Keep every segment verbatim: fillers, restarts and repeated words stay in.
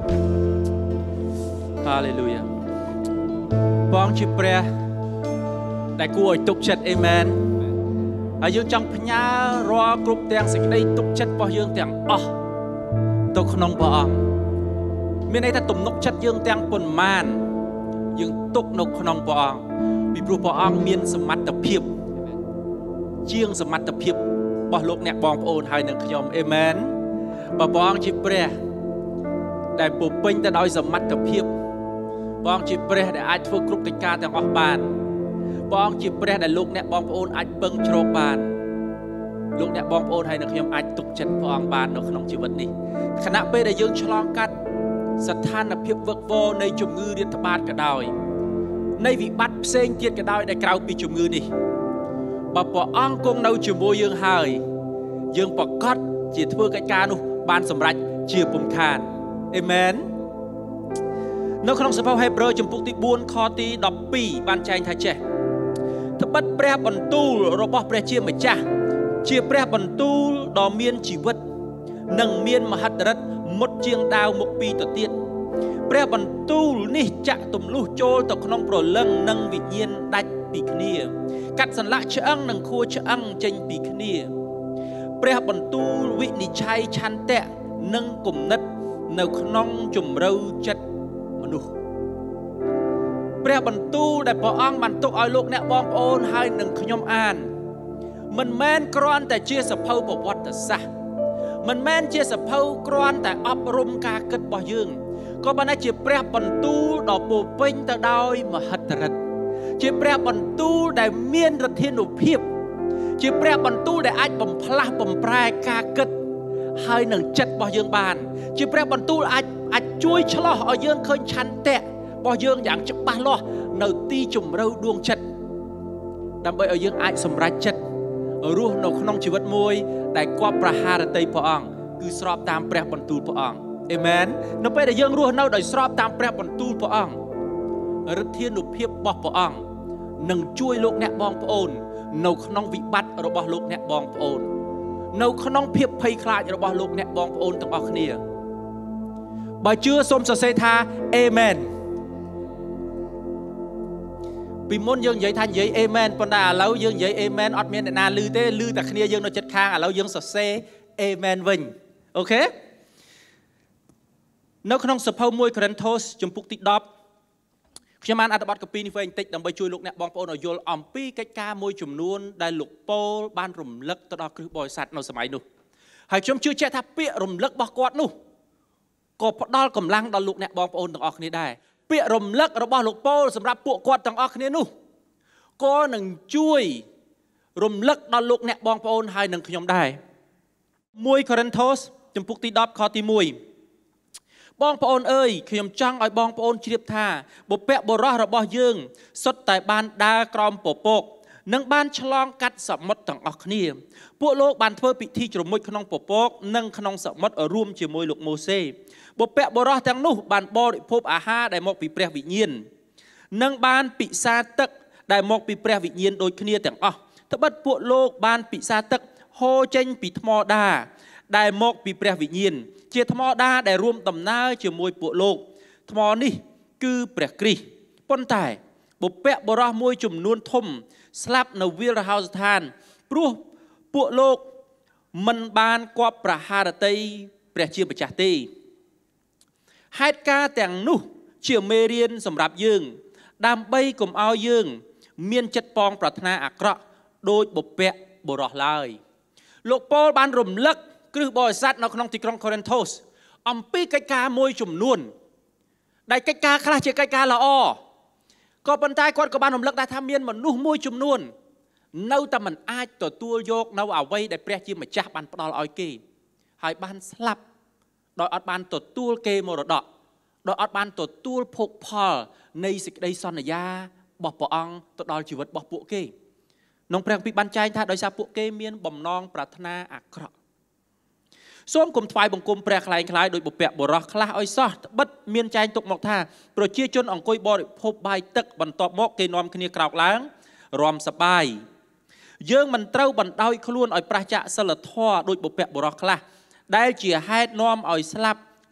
Hallelujah បងជាព្រះដែលគួរឲ្យទុកចិត្ត Amen ហើយយើងចង់ផ្ញើរាល់គ្រប់ទាំងសេចក្តីទុកចិត្តរបស់យើងទាំងអស់ទៅក្នុងព្រះអង្គមានន័យថាទំនុកចិត្តយើងទាំងប៉ុន្មានយើងទុកនៅក្នុងព្រះអង្គពីព្រោះព្រះអង្គមានសមត្ថភាពជាងសមត្ថភាពរបស់លោកអ្នកបងប្អូនហើយនឹងខ្ញុំ Amen បើព្រះអង្គជាព្រះដែលពោពេញទៅដោយសមត្ថភាពព្រះអង្គជាព្រះដែលអាចធ្វើគ្រប់កិច្ចការទាំងអស់បានព្រះអង្គជាព្រះដែលលោកអ្នកបងប្អូនអាចពឹងជ្រកបានលោកអ្នកបងប្អូនហើយនឹងខ្ញុំអាចទុកចិត្តព្រះអង្គបាននៅក្នុងជីវិតនេះខណៈពេលដែលយើងឆ្លងកាត់ស្ថានភាពវឹកវរនៃជំងឺរាតត្បាតក៏ដោយនៃវិបត្តិផ្សេងទៀតក៏ដោយដែលក្រៅពីជំងឺនេះបើព្រះអង្គគង់នៅជាមួយយើងហើយយើងប្រកាសជាធ្វើកិច្ចការនោះបានសម្រេចជាពុំខានអេមែននៅក្នុងសភៅហេព្រើរជំពូកទីបួនខទីដប់ពីរបានចែងថាចេះត្បិតព្រះបន្ទូលរបស់ព្រះជាម្ចាស់ជាព្រះបន្ទូលដ៏មានជីវិតនិងមានមហិទ្ធិឫទ្ធិមុតជាងដាវមុខពីរទៅទៀតព្រះបន្ទូលនេះចាក់ទម្លុះចូលទៅក្នុងព្រលឹងនិងវិញ្ញាណដាច់ពីគ្នាកាត់សន្លាក់ឆ្អឹងនិងខួរឆ្អឹងចេញពីគ្នាព្រះបន្ទូលវិនិច្ឆ័យឆន្ទៈនិងគំនិតនៅក្នុងជំរឿចិត្តមនុស្សព្រះបន្ទូលដែលព្រះអង្គបានទុកឲ្យលោកអ្នកបងប្អូនហើយនឹងខ្ញុំអានមិនមែនគ្រាន់តែជាសភៅប្រវត្តិសាស្ត្រមិនមែនជាសភៅគ្រាន់តែអប់រំការគិតរបស់យើងក៏ប៉ុន្តែជាព្រះបន្ទូលដ៏ពោពេញទៅដោយមហិទ្ធិឫទ្ធិជាព្រះបន្ទូលដែលមានឫទ្ធានុភាពជាព្រះបន្ទូលដែលអាចបំផ្លាស់បំប្រែការគិតហើយនឹងចិត្តរបស់យើងបានជាព្រះបន្ទូលអាចអាចជួយឆ្លោះឲ្យយើងឃើញឆន្ទៈរបស់យើងយ៉ាងច្បាស់លាស់នៅទីជម្រៅដួងចិត្តដើម្បីឲ្យយើងអាចសម្រេចចិត្តរស់នៅក្នុងជីវិតមួយដែលគប់ប្រហារតីព្រះអង្គគឺស្របតាមព្រះបន្ទូលព្រះអង្គអេមែននៅពេលដែលយើងរស់នៅដោយស្របតាមព្រះបន្ទូលព្រះអង្គឫទ្ធានុភាពរបស់ព្រះអង្គនឹងជួយលោកអ្នកបងប្អូននៅក្នុងវិបត្តិរបស់លោកអ្នកបងប្អូននៅក្នុងភាពភ័យខ្លាចរបស់លោកអ្នកបងប្អូនទាំងអស់គ្នាបើជឿសូមសរសេរថាអេមែនពីមុនយើងនិយាយថានិយាយអេមែនប៉ុន្តែឥឡូវយើងនិយាយអេមែនអត់មានអ្នកណាឮទេឮតែគ្នាយើងនៅចិត្តខាងឥឡូវយើងសរសេរអេមែនវិញអូខេនៅក្នុងសភៅមួយកូរិនថូសជំពូកទីដប់ខ្ញុំបានអត្ថបទកពីនេះវិញបន្តិចដើម្បីជួយលោកអ្នកបងប្អូនឲ្យយល់អំពីកិច្ចការមួយចំនួនដែលលោកប៉ូលបានរំលឹកទៅដល់គ្រឹះបរិស័ទនៅសម័យនោះហើយខ្ញុំជឿជាក់ថាពាក្យរំលឹករបស់គាត់នោះក៏ផ្ដល់កម្លាំងដល់លោកអ្នកបងប្អូនទាំងអស់គ្នាដែរពាក្យរំលឹករបស់លោកប៉ូលសម្រាប់ពួកគាត់ទាំងអស់គ្នានោះក៏នឹងជួយរំលឹកដល់លោកអ្នកបងប្អូនហើយនឹងខ្ញុំដែរមួយកូរិនថូសជំពូកទីដប់ខទីមួយបងប្អូនអើយខ្ញុំចង់ឲ្យបងប្អូនជ្រាបថាបុព្វបុរសរបស់យើងសុទ្ធតែបានដើរក្រោមពពកនិងបានឆ្លងកាត់សមុទ្រទាំងអស់គ្នាពួកលោកបានធ្វើពិធីជ្រមុជក្នុងពពកនិងក្នុងសមុទ្ររួមជាមួយលោកម៉ូសេបុព្វបុរសទាំងនោះបានបរិភោគអាហារដែលមកពីព្រះវិញ្ញាណនិងបានពិសាទឹកដែលមកពីព្រះវិញ្ញាណដូចគ្នាទាំងអស់ត្បិតពួកលោកបានពិសាទឹកហូរចេញពីថ្មដាដែលមកពីព្រះវិញ្ញាណជាថ្មដាដែលរួមដំណើរជាមួយពួកលោកថ្មនេះគឺព្រះគ្រីស្ទប៉ុន្តែបុព្វបុរសមួយចំនួនធំស្លាប់នៅវាលរហោស្ថានព្រោះពួកលោកមិនបានគប់ប្រហារតីព្រះជាម្ចាស់ទេហេតុការណ៍ទាំងនោះជាមេរៀនសម្រាប់យើងដើម្បីកុំឲ្យយើងមានចិត្តប៉ងប្រាថ្នាអាក្រក់ដោយបុព្វបុរសឡើយលោកប៉ូលបានរំលឹកគ្រឹះបរិស័ទនៅក្នុងទីក្រុងកូរិនថូសអំពីកិច្ចការមួយចំនួនដែលកិច្ចការខ្លះជាកិច្ចការល្អក៏ប៉ុន្តែគាត់ក៏បានរំលឹកដែរថាមានមនុស្សមួយចំនួននៅតែមិនអាចទទួលយកនៅអ្វីដែលព្រះជាម្ចាស់បានផ្ដល់ឲ្យគេហើយបានស្លាប់ដោយអត់បានទទួលគេមរតកដោយអត់បានទទួលភោគផលនៃសេចក្តីសន្យារបស់ព្រះអង្គទៅដល់ជីវិតរបស់ពួកគេក្នុងព្រះគម្ពីរបានចែងថាដោយសារពួកគេមានបំណងប្រាថ្នាអាក្រក់សូមគុំថ្វាយបង្គំព្រះខ្លែងខ្លាយដោយបុព្វបុរសខ្លះឲ្យសោះត្បិតមានចែងទុកមកថាប្រជាជនអង្គុយបរិភោគបាយទឹកបន្ទាប់មកគេនាំគ្នាក្រោកឡើងរំសប្បាយយើងមិនត្រូវបណ្ដោយខ្លួនឲ្យប្រះចាកសិលធម៌ដោយបុព្វបុរសខ្លះដែលជាហេតុនាំឲ្យស្លាប់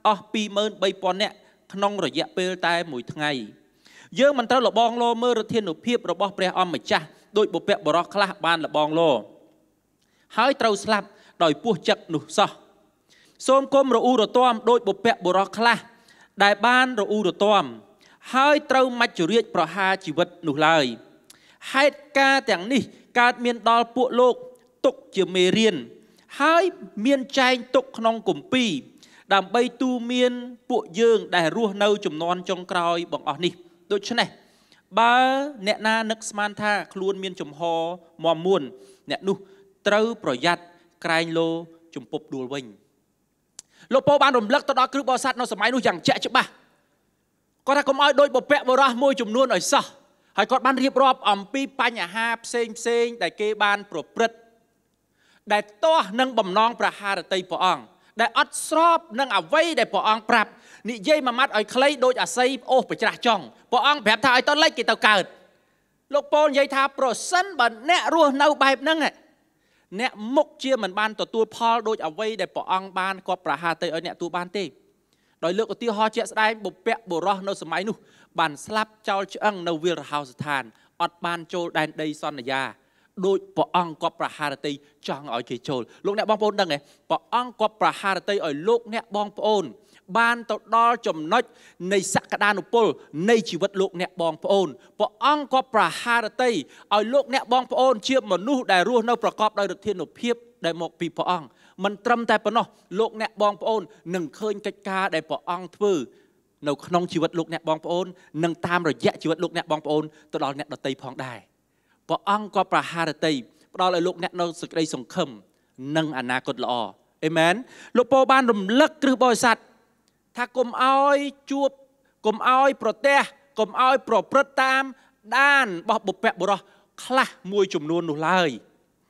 អស់ពីរម៉ឺនបីពាន់នាក់ក្នុងរយៈពេលតែមួយថ្ងៃយើងមិនត្រូវលបងលោមើលរធានុភាពរបស់ព្រះអម្ចាស់ដោយបុព្វបុរសខ្លះបានលបងលោហើយត្រូវស្លាប់ដោយពោះចឹកនោះសោះសូមគុំរអ៊ូរទាំដោយបុព្វបុរសខ្លះដែលបានរអ៊ូរទាំហើយត្រូវមច្ចុរាជប្រហារជីវិតនោះឡើយហេតុការណ៍ទាំងនេះកើតមានដល់ពួកលោកទុកជាមេរៀនហើយមានចែងទុកក្នុងគម្ពីរដើម្បីទូមានពួកយើងដែលរស់នៅចំនួនចុងក្រោយបងអស់នេះដូច្នេះបើអ្នកណានឹកស្មានថាខ្លួនមានចំហមមមួនអ្នកនោះត្រូវប្រយ័ត្នក្រែងលោជំពប់ដួលវិញលោកពោបានរំលឹកទៅដល់គ្រឹះបរិស័ទនៅសម័យនោះយ៉ាងជាក់ច្បាស់គាត់ថាកុំឲ្យដូចបុព្វបុរសមួយចំនួនឲ្យសោះហើយគាត់បានរៀបរាប់អំពីបញ្ហាផ្សេងផ្សេងដែលគេបានប្រព្រឹត្តដែលទាស់នឹងបំណងប្រហារតីព្រះអង្គដែលអត់ស្របនឹងអ្វីដែលព្រះអង្គប្រាប់និយាយមួយម៉ាត់ឲ្យខ្លីដូចអាស័យអូសប្រច្រាស់ចង់ព្រះអង្គប្រាប់ថាឲ្យទៅលិចគេទៅកើតលោកពោលនិយាយថាប្រសិនបើអ្នករស់នៅបែបហ្នឹងអ្នកមុខជាមិនបានទទួលផលដូចអ្វីដែលព្រះអង្គបានគាត់ប្រហារតីឲ្យអ្នកទទួលបានទេដោយលើកឧទាហរណ៍ជាក់ស្ដែងបុព្វបុរសនៅសម័យនោះបានស្លាប់ចោលឆ្អឹងនៅវាលរហោស្ថានអត់បានចូលដែនដីសន្យាដោយព្រះអង្គគាត់ប្រហារតីចង់ឲ្យគេចូលលោកអ្នកបងប្អូនដឹងទេព្រះអង្គគាត់ប្រហារតីឲ្យលោកអ្នកបងប្អូនបានទៅដល់ចំណុចនៃសក្តានុពលនៃជីវិតលោកអ្នកបងប្អូនព្រះអង្គក៏ប្រហារតីឲ្យលោកអ្នកបងប្អូនជាមនុស្សដែលរស់នៅប្រកបដោយឫទ្ធានុភាពដែលមកពីព្រះអង្គមិនត្រឹមតែប៉ុណ្ណោះលោកអ្នកបងប្អូននឹងឃើញកិច្ចការដែលព្រះអង្គធ្វើនៅក្នុងជីវិតលោកអ្នកបងប្អូននិងតាមរយៈជីវិតលោកអ្នកបងប្អូនទៅដល់អ្នកដទៃផងដែរព្រះអង្គក៏ប្រហារតីផ្ដល់ឲ្យលោកអ្នកនៅសេចក្តីសង្ឃឹមនិងអនាគតល្អអេមែនលោកពោបានរំលឹកគ្រឹះបរិស័ទថាកុំឲ្យជួបកុំឲ្យប្រទះកុំឲ្យប្រព្រឹត្តតាមដានរបស់បុព្វបុរសខ្លះមួយចំនួននោះឡើយ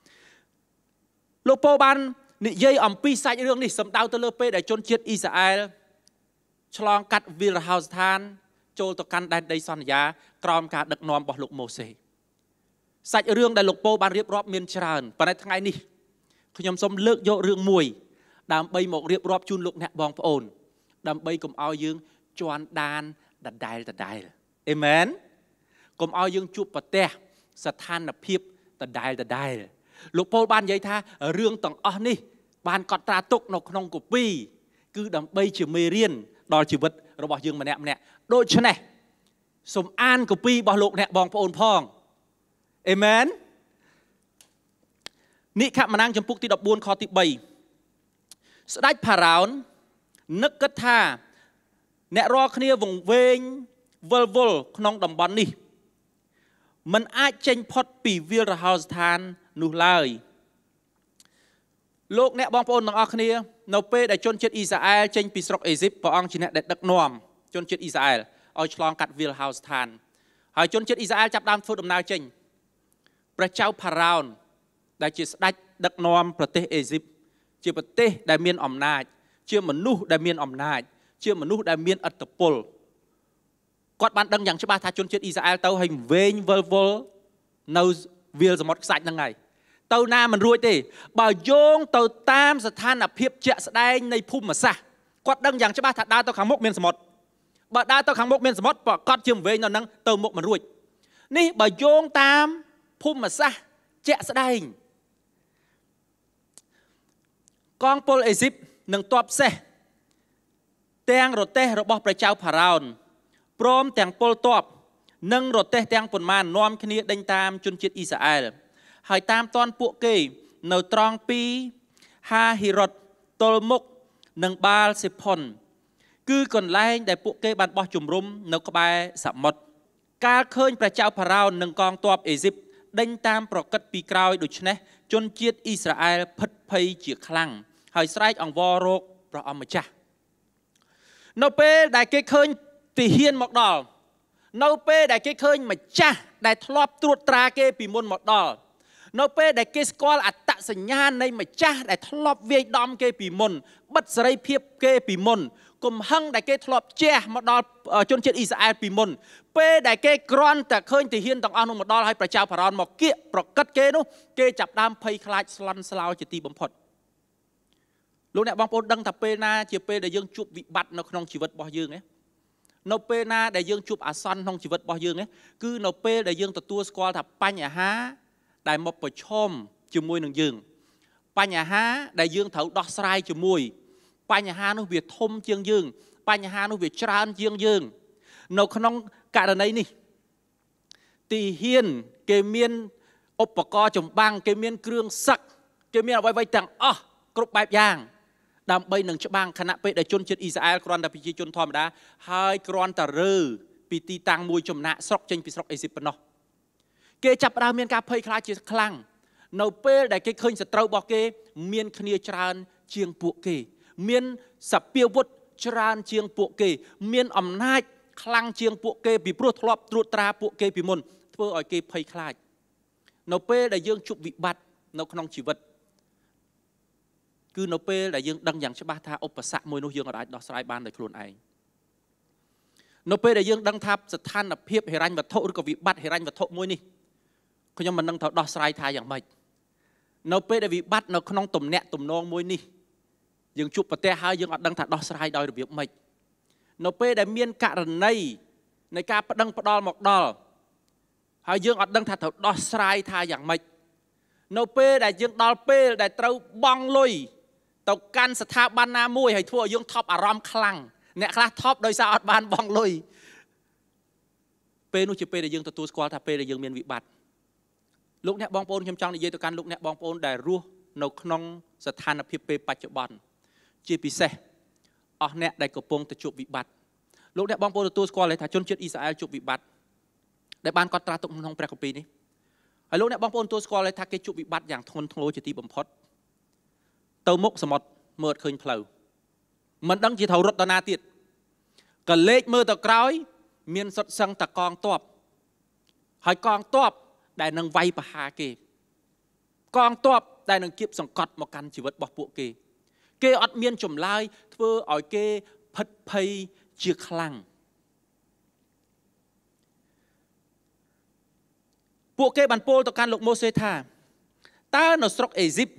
លោកពោបាននិយាយអំពីសាច់រឿងនេះសំដៅទៅលើពេលដែលជនជាតិអ៊ីស្រាអែលឆ្លងកាត់វាលរហោស្ថានចូលទៅកាន់ដែនដីសន្យាក្រោមការដឹកនាំរបស់លោកម៉ូសេសាច់រឿងដែលលោកពោបានរៀបរាប់មានច្រើនប៉ុន្តែថ្ងៃនេះខ្ញុំសូមលើកយករឿងមួយដើម្បីមករៀបរាប់ជូនលោកអ្នកបងប្អូនដើម្បីកុំឲ្យយើងជន់ដានដដែលដដែលអេមែនកុំឲ្យយើងជួបប្រទះស្ថានភាពដដែលដដែលលោកពោលបាននិយាយថារឿងទាំងអស់នេះបានកត់ត្រាទុកនៅក្នុងគម្ពីរគឺដើម្បីជាមេរៀនដល់ជីវិតរបស់យើងម្នាក់ម្នាក់ដូច្នេះសូមអានគម្ពីររបស់លោកអ្នកបងប្អូនផងអេមែននិខមណាំងចំពុកទីដប់បួនខទីបីស្ដេចផារ៉ោននឹកគិតថាអ្នករាល់គ្នាវង្វេងវិលវល់ក្នុងតំបន់នេះมันអាចចេញផុតពីវាលរហោស្ថាននោះឡើយលោកអ្នកបងប្អូនទាំងអស់គ្នានៅពេលដែលជនជាតិអ៊ីស្រាអែលចេញពីស្រុកអេស៊ីបព្រះអង្គជាអ្នកដែលដឹកនាំជនជាតិអ៊ីស្រាអែលឲ្យឆ្លងកាត់វាលរហោស្ថានហើយជនជាតិអ៊ីស្រាអែលចាប់ដើមធ្វើដំណើរចេញព្រះចៅផារ៉ោនដែលជាស្ដេចដឹកនាំប្រទេសអេស៊ីបជាប្រទេសដែលមានអំណាចជាមនុស្សដែលមានអំណាចជាមនុស្សដែលមានឥទ្ធិពលគាត់បានដឹងយ៉ាងច្បាស់ថាជនជាតិអ៊ីស្រាអែលទៅហើយវែងវិលវល់នៅវាលសមុទ្រខ្សាច់ហ្នឹងហើយទៅណាមិនរួចទេបើយោងទៅតាមស្ថានភាពជាក់ស្ដែងនៃភូមិសាស្ត្រគាត់ដឹងយ៉ាងច្បាស់ថាដើរទៅខាងមុខមានសមុទ្របើដើរទៅខាងមុខមានសមុទ្រប្រកាសជាវែងនៅហ្នឹងទៅមុខមិនរួចនេះបើយោងតាមភូមិសាស្ត្រជាក់ស្ដែងកងពលអេស៊ីបនឹងទ័ពសេះទាំងរទេះរបស់ព្រះចៅផារ៉ោនព្រមទាំងពលទ័ពនិងរទេះទាំងប៉ុន្មាននាំគ្នាដេញតាមជនជាតិអ៊ីស្រាអែលហើយតាមតាន់ពួកគេនៅត្រង់ពីហាហេរ៉ុតទល់មុខនិងបាល់សេផុនគឺកន្លែងដែលពួកគេបានបោះជំរំនៅក្បែរសមុទ្រកាលឃើញព្រះចៅផារ៉ោននិងកងទ័ពអេស៊ីបដេញតាមប្រកិតពីក្រោយដូច្នេះជនជាតិអ៊ីស្រាអែលភិតភ័យជាខ្លាំងហើយស្រែកអង្វររកព្រះអម្ចាស់នៅពេលដែលគេឃើញទាហានមកដល់នៅពេលដែលគេឃើញម្ចាស់ដែលធ្លាប់ត្រួតត្រាគេពីមុនមកដល់នៅពេលដែលគេស្គាល់អត្តសញ្ញាណនៃម្ចាស់ដែលធ្លាប់វាយដំគេពីមុនបិទសេរីភាពគេពីមុនកំហឹងដែលគេធ្លាប់ជះមកដល់ជនជាតិអ៊ីស្រាអែលពីមុនពេលដែលគេគ្រាន់តែឃើញទាហានទាំងអស់នោះមកដល់ហើយព្រះចៅផារ៉ោនមកគៀកប្រកិតគេនោះគេចាប់ដើមភ័យខ្លាចស្លន់ស្លោជាទីបំផុតលោកអ្នកបងប្អូនដឹងថាពេលណាជាពេលដែលយើងជួបវិបត្តិនៅក្នុងជីវិតរបស់យើងនៅពេលណាដែលយើងជួបអាសន្នក្នុងជីវិតរបស់យើងគឺនៅពេលដែលយើងទទួលស្គាល់ថាបញ្ហាដែលមកប្រឈមជាមួយនឹងយើងបញ្ហាដែលយើងត្រូវដោះស្រាយជាមួយបញ្ហានោះវាធំជាងយើងបញ្ហានោះវាច្រើនជាងយើងនៅក្នុងករណីនេះទីហ៊ានគេមានឧបករណ៍ចម្បាំងគេមានគ្រឿងសឹកគេមានអ្វីៗទាំងអស់គ្រប់បែបយ៉ាងដើម្បីនឹងច្បាំងខណៈពេលដែលជនជាតិអ៊ីស្រាអែលគ្រាន់តែប្រជាជនធម្មតាហើយគ្រាន់តែរើពីទីតាំងមួយចំណាក់ស្រុកចេញពីស្រុកអេស៊ីបប៉ុណ្ណោះគេចាប់ផ្ដើមមានការភ័យខ្លាចជាខ្លាំងនៅពេលដែលគេឃើញសត្រូវរបស់គេមានគ្នាច្រើនជាងពួកគេមានសពាវុធច្រើនជាងពួកគេមានអំណាចខ្លាំងជាងពួកគេពីព្រោះធ្លាប់ត្រួតត្រាពួកគេពីមុនធ្វើឲ្យគេភ័យខ្លាចនៅពេលដែលយើងជួបវិបត្តិនៅក្នុងជីវិតគឺនៅពេលដែលយើងដឹងយ៉ាងច្បាស់ថាឧបសគ្គមួយនោះយើងអាចដោះស្រាយបានដោយខ្លួនឯងនៅពេលដែលយើងដឹងថាស្ថានភាពហិរញ្ញវត្ថុឬក៏វិបត្តិហិរញ្ញវត្ថុមួយនេះខ្ញុំមិនដឹងត្រូវដោះស្រាយថាយ៉ាងម៉េចនៅពេលដែលវិបត្តិនៅក្នុងទំនាក់ទំនងមួយនេះយើងជួបប្រទះហើយយើងអត់ដឹងថាដោះស្រាយដោយរបៀបម៉េចនៅពេលដែលមានករណីនៃការប្តឹងផ្ដាល់មកដល់ហើយយើងអត់ដឹងថាត្រូវដោះស្រាយថាយ៉ាងម៉េចនៅពេលដែលយើងដល់ពេលដែលត្រូវបង់លុយទៅកាន់ស្ថាប័នណាមួយហើយធ្វើឲ្យយើងថប់អារម្មណ៍ខ្លាំងអ្នកខ្លះថប់ដោយសារអត់បានបង់លុយពេលនោះជាពេលដែលយើងទទួលស្គាល់ថាពេលដែលយើងមានវិបត្តិលោកអ្នកបងប្អូនខ្ញុំចង់និយាយទៅកាន់លោកអ្នកបងប្អូនដែលរស់នៅក្នុងស្ថានភាពពេលបច្ចុប្បន្នជាពិសេសអស់អ្នកដែលកំពុងទៅជួបវិបត្តិលោកអ្នកបងប្អូនទទួលស្គាល់ថាជនជាតិអ៊ីស្រាអែលជួបវិបត្តិដែលបានកត់ត្រាទុកក្នុងព្រះគម្ពីរនេះហើយលោកអ្នកបងប្អូនទទួលស្គាល់ថាគេជួបវិបត្តិយ៉ាងធ្ងន់ធ្ងរជាទីបំផុតទៅមុខសមុទ្រមើលអត់ឃើញផ្លូវមិនដឹងជាត្រូវរត់ទៅណាទៀតក៏លេចមើលទៅក្រោយមានសុទ្ធសឹងតកងទ័ពហើយកងទ័ពដែលនឹងវាយប្រហារគេកងទ័ពដែលនឹងគៀបសង្កត់មកកាន់ជីវិតរបស់ពួកគេគេអត់មានចម្លើយធ្វើឲ្យគេភិតភ័យជាខ្លាំងពួកគេបានពោលទៅកាន់លោកម៉ូសេថាតើនៅស្រុកអេស៊ីប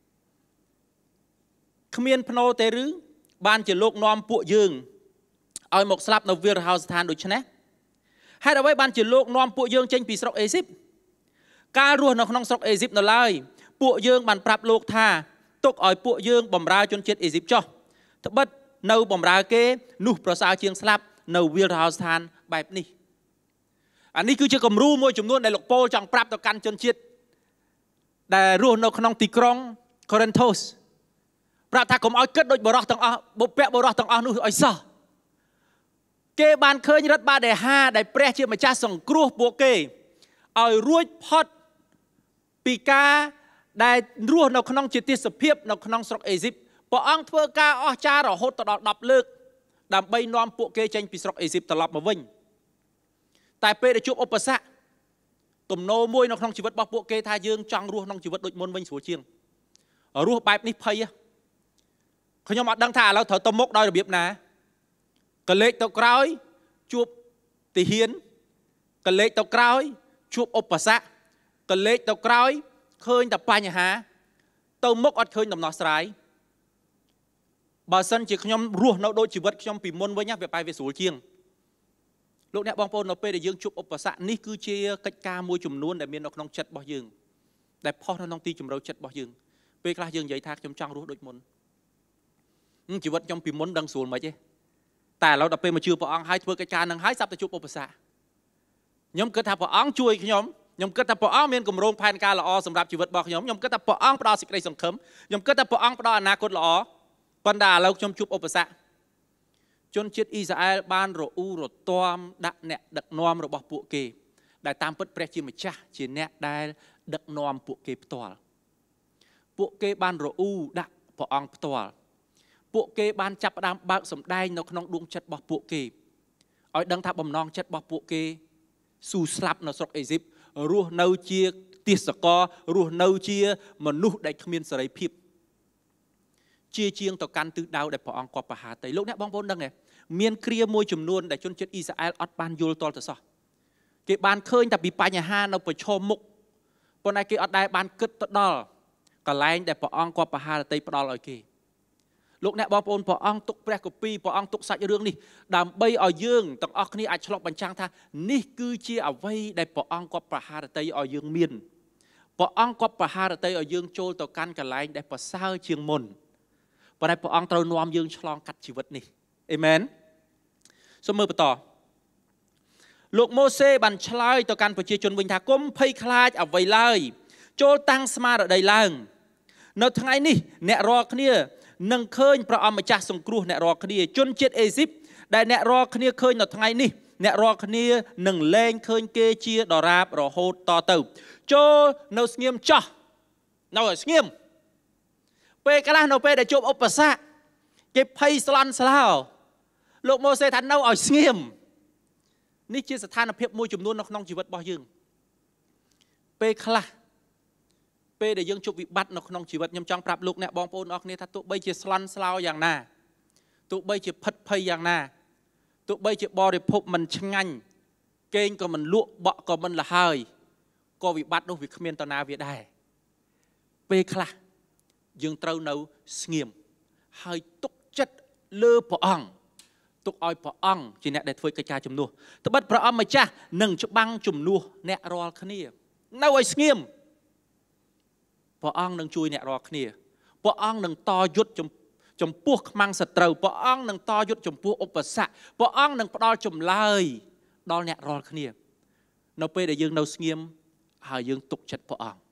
គ្មានភ្នោទេឬបានជាលោកនាំពួកយើងឲ្យមកស្លាប់នៅវាលរហោស្ថានដូចនេះហេតុអ្វីបានជាលោកនាំពួកយើងចេញពីស្រុកអេស៊ីបកាលរស់នៅក្នុងស្រុកអេស៊ីបនៅឡើយពួកយើងបានប្រាប់លោកថាទុកឲ្យពួកយើងបម្រើជនជាតិអេស៊ីបចុះត្បិតនៅបម្រើគេនោះប្រសើរជាងស្លាប់នៅវាលរហោស្ថានបែបនេះអានេះគឺជាគំរូមួយចំនួនដែលលោកប៉ូលចង់ប្រាប់ទៅកាន់ជនជាតិដែលរស់នៅក្នុងទីក្រុងកូរិនថូសប្រាប់ថាកុំឲ្យគិតដូចបរោះទាំងអស់បុព្វបរោះទាំងអស់នោះឲ្យសោះគេបានឃើញរដ្ឋបាដេហាដែលព្រះជាម្ចាស់សង្គ្រោះពួកគេឲ្យរួចផុតពីការដែលរស់នៅក្នុងជាទេសភាពនៅក្នុងស្រុកអេស៊ីបព្រះអង្គធ្វើការអស្ចារ្យរហូតដល់ដប់លើកដើម្បីនាំពួកគេចេញពីស្រុកអេស៊ីបត្រឡប់មកវិញតែពេលដែលជួបឧបសគ្គទំនោរមួយនៅក្នុងជីវិតរបស់ពួកគេថាយើងចង់រស់ក្នុងជីវិតដូចមុនវិញស្រួលជាងរស់បែបនេះភ័យខ្ញុំអត់ដឹងថាឥឡូវត្រូវទៅមុខដោយរបៀបណាក៏លេចទៅក្រោយជួបទីហ៊ានក៏លេចទៅក្រោយជួបឧបសគ្គក៏លេចទៅក្រោយឃើញតែបញ្ហាទៅមុខអត់ឃើញដំណោះស្រាយបើសិនជាខ្ញុំរស់នៅដូចជីវិតខ្ញុំពីមុនវិញវាបែរវាស្រួលជាងលោកអ្នកបងប្អូននៅពេលដែលយើងជួបឧបសគ្គនេះគឺជាកិច្ចការមួយចំនួនដែលមាននៅក្នុងចិត្តរបស់យើងដែលផុសនៅក្នុងទីជម្រៅចិត្តរបស់យើងពេលខ្លះយើងនិយាយថាខ្ញុំចង់រស់ដូចមុនជីវិតខ្ញុំពីមុនដឹងស្រួលមិនទេតែឥឡូវដល់ពេលមកជឿព្រះអង្គហើយធ្វើកិច្ចការនឹងហើយសាប់ទៅជួបឧបសគ្គខ្ញុំគិតថាព្រះអង្គជួយខ្ញុំខ្ញុំគិតថាព្រះអង្គមានគម្រោងផែនការល្អសម្រាប់ជីវិតរបស់ខ្ញុំខ្ញុំគិតថាព្រះអង្គផ្ដល់សេចក្តីសង្ឃឹមខ្ញុំគិតថាព្រះអង្គផ្ដល់អនាគតល្អប៉ុន្តែឥឡូវខ្ញុំជួបឧបសគ្គជនជាតិអ៊ីស្រាអែលបានរអ៊ូរទាំដាក់អ្នកដឹកនាំរបស់ពួកគេដែលតាមពិតព្រះជាម្ចាស់ជាអ្នកដែលដឹកនាំពួកគេផ្ទាល់ពួកគេបានរអ៊ូដាក់ព្រះអង្គផ្ទាល់ពួកគេបានចាប់ផ្ដើមបើកសម្ដែងនៅក្នុងដួងចិត្តរបស់ពួកគេឲ្យដឹងថាបំណងចិត្តរបស់ពួកគេស៊ូស្លាប់នៅស្រុកអេស៊ីបរស់នៅជាទាសកររស់នៅជាមនុស្សដែលគ្មានសេរីភាពជាជាងទៅកាន់ទិសដៅដែលព្រះអង្គគាត់ប្រហារទៅលោកអ្នកបងប្អូនដឹងទេមានគ្រាមួយចំនួនដែលជនជាតិអ៊ីស្រាអែលអត់បានយល់ទាល់ទៅសោះគេបានឃើញតែពីបញ្ហានៅប្រឈមមុខប៉ុន្តែគេអត់ដែលបានគិតទៅដល់កន្លែងដែលព្រះអង្គគាត់ប្រហារទៅផ្ដល់ឲ្យគេលោកអ្នកបងប្អូនព្រះអង្គទុកព្រះគម្ពីរព្រះអង្គទុកសាច់រឿងនេះដើម្បីឲ្យយើងទាំងអស់គ្នាអាចឆ្លុះបញ្ចាំងថានេះគឺជាអ្វីដែលព្រះអង្គគាត់ប្រហារតីឲ្យយើងមានព្រះអង្គគាត់ប្រហារតីឲ្យយើងចូលទៅកាន់កន្លែងដែលប្រសើរជាងមុនប៉ុន្តែព្រះអង្គត្រូវនាំយើងឆ្លងកាត់ជីវិតនេះអេមែនសូមមើលបន្តលោកម៉ូសេបានឆ្លើយទៅកាន់ប្រជាជនវិញថាកុំភ័យខ្លាចអ្វីឡើយចូលតាំងស្មារតីឡើងនៅថ្ងៃនេះអ្នករាល់គ្នានឹងឃើញព្រះអង្គម្ចាស់សង្គ្រោះអ្នករាល់គ្នាជនជាតិអេស៊ីបដែលអ្នករាល់គ្នាឃើញនៅថ្ងៃនេះអ្នករាល់គ្នានឹងលែងឃើញគេជាដរាបរហូតតទៅចូលនៅស្ងៀមចោះនៅឲ្យស្ងៀមពេលខ្លះនៅពេលដែលជួបឧបសគ្គគេភ័យស្លន់ស្លោលោកម៉ូសេថានៅឲ្យស្ងៀមនេះជាស្ថានភាពមួយចំនួននៅក្នុងជីវិតរបស់យើងពេលខ្លះពេលដែលយើងជួបវិបត្តិនៅក្នុងជីវិតខ្ញុំចង់ប្រាប់លោកអ្នកបងប្អូនអរគ្នាថាទោះបីជាស្លន់ស្លោយ៉ាងណាទោះបីជាផិតភ័យយ៉ាងណាទោះបីជាបរិភពមិនឆ្ងាញ់គេងក៏មិនលក់បក់ក៏មិនលហើយក៏វិបត្តិនោះវាគ្មានតណាវាដែរពេលខ្លះយើងត្រូវនៅស្ងៀមហើយទុកចិត្តលើព្រះអង្គទុកឲ្យព្រះអង្គជាអ្នកដែលធ្វើកិច្ចការជំនួសត្បិតព្រះអង្គម្ចាស់នឹងច្បាំងជំនួសអ្នករាល់គ្នានៅឲ្យស្ងៀមព្រះអង្គនឹងជួយអ្នករាល់គ្នាព្រះអង្គនឹងតយុទ្ធចំពោះខ្មាំងសត្រូវព្រះអង្គនឹងតយុទ្ធចំពោះឧបសគ្គព្រះអង្គនឹងផ្ដល់ចម្លើយដល់អ្នករាល់គ្នានៅពេលដែលយើងនៅស្ងៀមហើយយើងទុកចិត្តព្រះអង្គ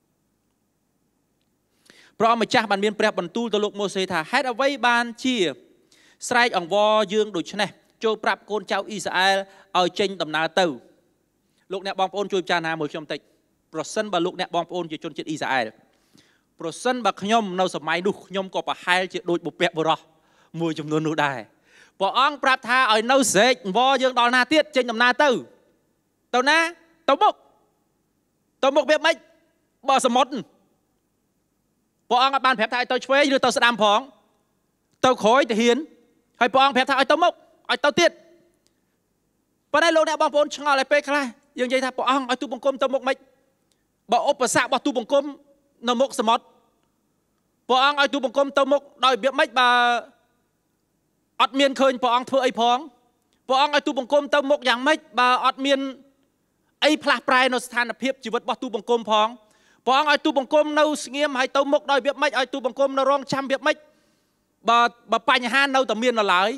ព្រះអង្គម្ចាស់បានមានព្រះបន្ទូលទៅលោកម៉ូសេថាហេតុអ្វីបានជាស្រែកអង្វរយើងដូច្នេះចូលប្រាប់កូនចៅអ៊ីស្រាអែលឲ្យចេញដំណើរទៅលោកអ្នកបងប្អូនជួយពិចារណាមើលខ្ញុំបន្តិចប្រសិនបើលោកអ្នកបងប្អូនជាជនជាតិអ៊ីស្រាអែលប្រសិនបើខ្ញុំនៅសម័យនោះខ្ញុំក៏ប្រហែលជាដូចបុព្វបុរសមួយចំនួននោះដែរព្រះអង្គប្រាប់ថាឲ្យនៅស្រែកអង្វរយើងដល់ណាទៀតចេញដំណើរទៅទៅណាទៅមុខទៅមុខវាមិនបើសមុទ្រព្រះអង្គបានប្រាប់ថាឲ្យទៅឆ្វេងឬទៅស្ដាំផងទៅក្រោយទៅហ៊ានហើយព្រះអង្គប្រាប់ថាឲ្យទៅមុខឲ្យទៅទៀតប៉ុន្តែលោកអ្នកបងប្អូនឆ្ងល់ឲ្យពេលខ្លះយើងនិយាយថាព្រះអង្គឲ្យទូបង្គំទៅមុខមិនបើឧបសគ្គរបស់ទូបង្គំនៅមុខសមុទ្រព្រះអង្គឲ្យទូបង្គំទៅមុខដោយរបៀបម៉េចបើអត់មានឃើញព្រះអង្គធ្វើអីផងព្រះអង្គឲ្យទូបង្គំទៅមុខយ៉ាងម៉េចបើអត់មានអីផ្លាស់ប្រែនៅស្ថានភាពជីវិតរបស់ទូបង្គំផងព្រះអង្គឲ្យទូបង្គំនៅស្ងៀមហើយទៅមុខដោយរបៀបម៉េចឲ្យទូបង្គំនៅរងចាំរបៀបម៉េចបើបើបញ្ហានៅតែមាននៅឡើយ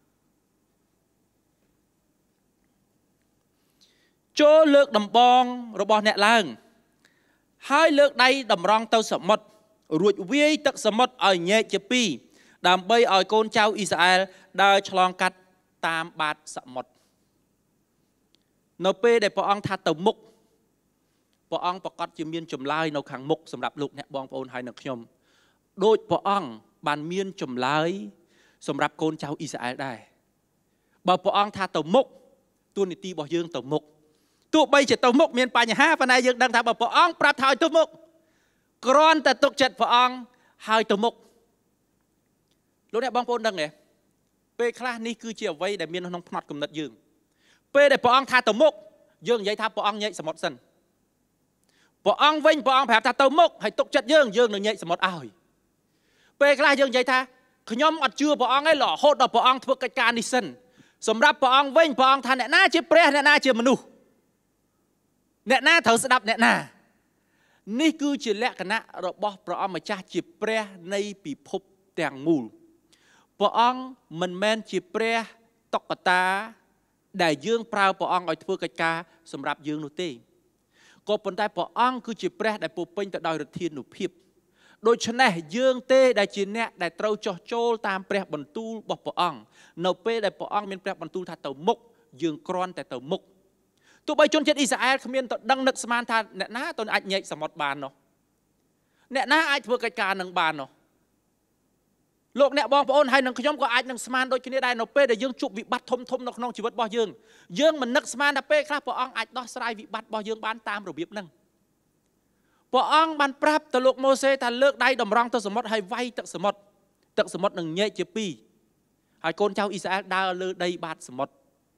ចូលលើកដំបងរបស់អ្នកឡើងហើយលើកដៃតម្រង់ទៅសមុទ្ររួចវាយទឹកសមុទ្រឲ្យញែកជាពីរដើម្បីឲ្យកូនចៅអ៊ីស្រាអែលដើរឆ្លងកាត់តាមបាតសមុទ្រនៅពេលដែលព្រះអង្គថាទៅមុខព្រះអង្គប្រកាសជាមានចម្លើយនៅខាងមុខសម្រាប់លោកអ្នកបងប្អូនហើយនិងខ្ញុំដោយព្រះអង្គបានមានចម្លើយសម្រាប់កូនចៅអ៊ីស្រាអែលដែរបើព្រះអង្គថាទៅមុខទួនាទីរបស់យើងទៅមុខទោះបីជាទៅមុខមានបញ្ហាប៉ុន្តែយើងដឹងថាបើព្រះអង្គប្រាប់ថាឲ្យទៅមុខគ្រាន់តែទុកចិត្តព្រះអង្គហើយទៅមុខលោកអ្នកបងប្អូនដឹងទេពេលខ្លះនេះគឺជាអ្វីដែលមានក្នុងផ្នត់គំនិតយើងពេលដែលព្រះអង្គថាទៅមុខយើងនិយាយថាព្រះអង្គញែកសមុទ្រសិនព្រះអង្គវិញព្រះអង្គប្រាប់ថាទៅមុខហើយទុកចិត្តយើងយើងនឹងញែកសមុទ្រឲ្យពេលខ្លះយើងនិយាយថាខ្ញុំអត់ជឿព្រះអង្គឯងរហូតដល់ព្រះអង្គធ្វើកិច្ចការនេះសិនសម្រាប់ព្រះអង្គវិញព្រះអង្គថាអ្នកណាជាព្រះអ្នកណាជាមនុស្សអ្នកណាត្រូវស្ដាប់អ្នកណានេះគឺជាលក្ខណៈរបស់ព្រះអង្គម្ចាស់ជាព្រះនៃពិភពទាំងមូលព្រះអង្គមិនមែនជាព្រះតុក្កតាដែលយើងប្រើព្រះអង្គឲ្យធ្វើកិច្ចការសម្រាប់យើងនោះទេក៏ប៉ុន្តែព្រះអង្គគឺជាព្រះដែលពោពេញទៅដោយឫទ្ធានុភាពដូច្នេះយើងទេដែលជាអ្នកដែលត្រូវចោះចូលតាមព្រះបន្ទូលរបស់ព្រះអង្គនៅពេលដែលព្រះអង្គមានព្រះបន្ទូលថាទៅមុខយើងគ្រាន់តែទៅមុខទោះបីជនជាតិអ៊ីស្រាអែលគ្មានទៅដឹងនឹកស្មានថាអ្នកណាទៅអាចញែកសមុទ្របាននោះអ្នកណាអាចធ្វើកិច្ចការនឹងបាននោះលោកអ្នកបងប្អូនហើយនឹងខ្ញុំក៏អាចនឹងស្មានដូចគ្នាដែរនៅពេលដែលយើងជួបវិបត្តិធំធំនៅក្នុងជីវិតរបស់យើងយើងមិននឹកស្មានថាពេលខ្លះព្រះអង្គអាចដោះស្រាយវិបត្តិរបស់យើងបានតាមរបៀបហ្នឹងព្រះអង្គបានប្រាប់ទៅលោកម៉ូសេថាលើកដៃតម្រង់ទៅសមុទ្រហើយវាយទឹកសមុទ្រទឹកសមុទ្រនឹងញែកជាពីរហើយកូនចៅអ៊ីស្រាអែលដើរលើដីបាតសមុទ្រ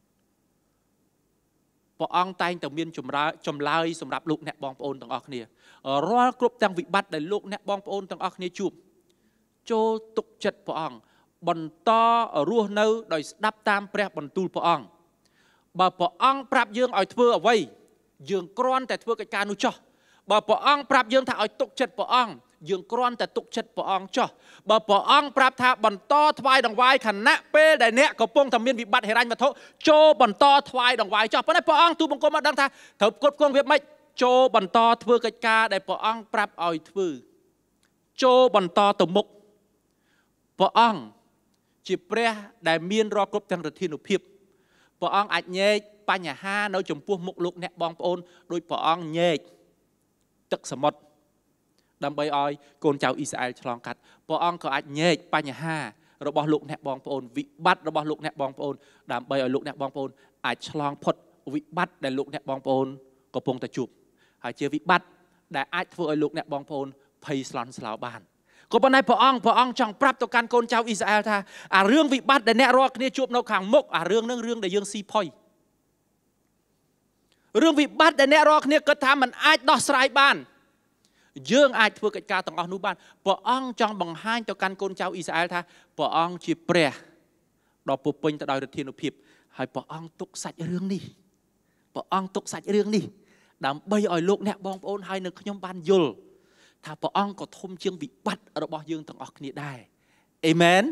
ព្រះអង្គតែងតែមានចម្លើយចម្លើយសម្រាប់លោកអ្នកបងប្អូនទាំងអស់គ្នារាល់គ្រប់ទាំងវិបត្តិដែលលោកអ្នកបងប្អូនទាំងអស់គ្នាជួបចូលទុកចិត្តព្រះអង្គបន្តរស់នៅដោយស្ដាប់តាមព្រះបន្ទូលព្រះអង្គបើព្រះអង្គប្រាប់យើងឲ្យធ្វើអ្វីយើងគ្រាន់តែធ្វើកិច្ចការនោះចោះបើព្រះអង្គប្រាប់យើងថាឲ្យទុកចិត្តព្រះអង្គយើងគ្រាន់តែទុកចិត្តព្រះអង្គចោះបើព្រះអង្គប្រាប់ថាបន្តថ្វាយដង្វាយខណៈពេលដែលអ្នកកំពុងតែមានវិបត្តិហិរញ្ញវត្ថុចូលបន្តថ្វាយដង្វាយចោះប៉ុន្តែព្រះអង្គទូបង្គំមកដឹងថាត្រូវគ្រប់គ្រងវាមិនចូលបន្តធ្វើកិច្ចការដែលព្រះអង្គប្រាប់ឲ្យធ្វើចូលបន្តទៅមុខព្រះអង្គជាព្រះដែលមានរាល់គ្រប់ទាំងឫទ្ធានុភាពព្រះអង្គអាចញែកបញ្ហានៅចំពោះមុខលោកអ្នកបងប្អូនដោយព្រះអង្គញែកទឹកសមុទ្រដើម្បីឲ្យកូនចៅអ៊ីស្រាអែលឆ្លងកាត់ព្រះអង្គក៏អាចញែកបញ្ហារបស់លោកអ្នកបងប្អូនវិបត្តិរបស់លោកអ្នកបងប្អូនដើម្បីឲ្យលោកអ្នកបងប្អូនអាចឆ្លងផុតវិបត្តិដែលលោកអ្នកបងប្អូនកំពុងតែជួបហើយជាវិបត្តិដែលអាចធ្វើឲ្យលោកអ្នកបងប្អូនភ័យស្លន់ស្លោបានក៏ប៉ុន្តែព្រះអង្គព្រះអង្គចង់ប្រាប់ទៅកាន់កូនចៅអ៊ីស្រាអែលថាអារឿងវិបត្តិដែលអ្នករាល់គ្នាជួបនៅខាងមុខអារឿងហ្នឹងរឿងដែលយើងស៊ីផុយរឿងវិបត្តិដែលអ្នករាល់គ្នាគិតថាมันអាចដោះស្រាយបានយើងអាចធ្វើកិច្ចការទាំងអស់នោះបានព្រះអង្គចង់បង្ហាញទៅកាន់កូនចៅអ៊ីស្រាអែលថាព្រះអង្គជាព្រះដ៏ពោពេញទៅដោយឫទ្ធានុភាពហើយព្រះអង្គទុកសាច់រឿងនេះព្រះអង្គទុកសាច់រឿងនេះដើម្បីឲ្យលោកអ្នកបងប្អូនហើយនៅខ្ញុំបានយល់ថាព្រះអង្គក៏ធំជាងវិបត្តិរបស់យើងទាំងអស់គ្នាដែរអេមែន